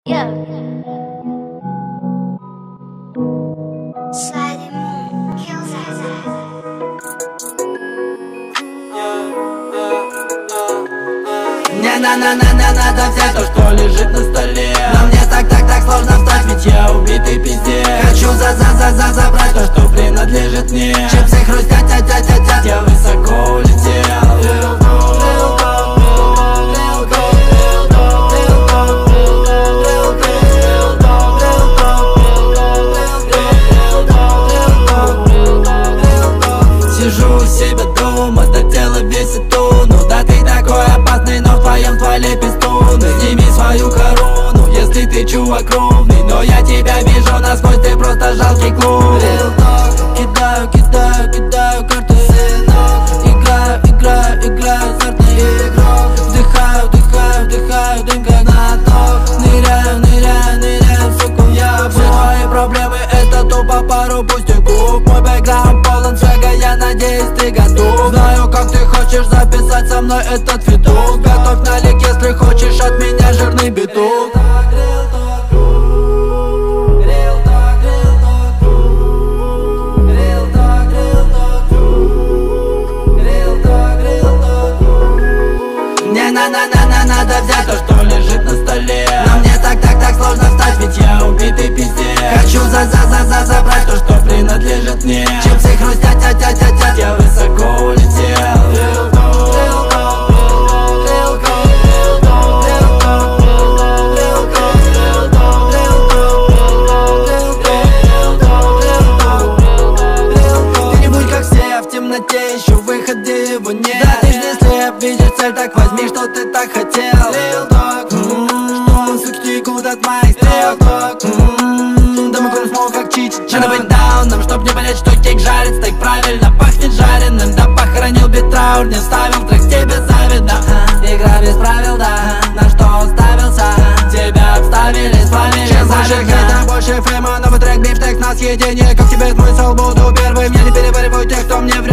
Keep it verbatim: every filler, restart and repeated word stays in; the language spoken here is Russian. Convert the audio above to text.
Yeah. Мне на-на-на-на надо взять то, что лежит на столе. Но мне так-так-так сложно встать, ведь я убитый пиздец. Хочу за-за-за-за забрать то, что принадлежит мне. Чипсы хрустят, тя-тя-тя-тя, я высоко улетел. Сижу у себя дома, до тела весит тонну. Да ты такой опасный, но в твоем стволе пистуны. Сними свою корону, если ты чувак ровный. Но я тебя вижу насквозь, ты просто жалкий клоун. Кидаю, кидаю, кидаю карты. Играю, играю, играю азартный игрок. Вдыхаю, вдыхаю, вдыхаю дым как на то. Ныряю, ныряю, ныряю, суку, я все твои проблемы это тупо пару пустяков. Мой бэкграунд полон свега, я надеюсь ты готов. Знаю, как ты хочешь записать со мной этот видос. Готовь налик, если хочешь от меня жирный биток. Мне на-на-на-на надо взять то, что лежит на столе. Но мне так-так-так сложно встать, ведь я убитый пиздец. Хочу за-за-за-за забрать то, что принадлежит мне. Чипсы хрустят, тя-тя-тя-тя, я высоко улетел. Ты не будь как все, в темноте ищу выход, где его нет. Да ты ж не слеп, видишь цель, так возьми, что ты так хотел. Real talk, что суки текут от моих стрел. Да мы курим смог как чич. Надо быть дауном, чтоб не понять, что кейк жарит. Стейк правильно пахнет жареным. Да похоронил биттраур, не вставил в трек, тебе завидно. Игра без правил, да, на что уставился. Тебя обставили, спалили. Чем больше хейта, больше фейма. Новый трек, бифштег на съедение. Как тебе смысл, буду первым. Я не перевариваю тех, кто мне врет.